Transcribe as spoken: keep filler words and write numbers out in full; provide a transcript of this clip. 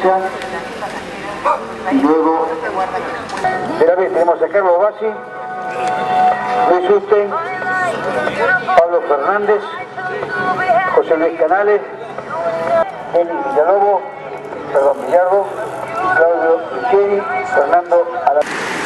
derecha. Y luego, de la vez tenemos a Carlos Bassi, Luis Usten, Pablo Fernández, José Luis Canales, Denis Villalobos, perdón, Villardo, Claudio Micheli, Fernando Alameda.